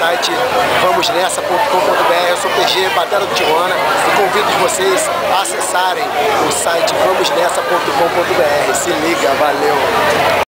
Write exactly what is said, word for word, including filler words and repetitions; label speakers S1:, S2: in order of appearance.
S1: site vamos nessa ponto com ponto br. Eu sou P G, Batera do Tijuana, e convido vocês a acessarem o site vamos nessa ponto com ponto br. Se liga, valeu!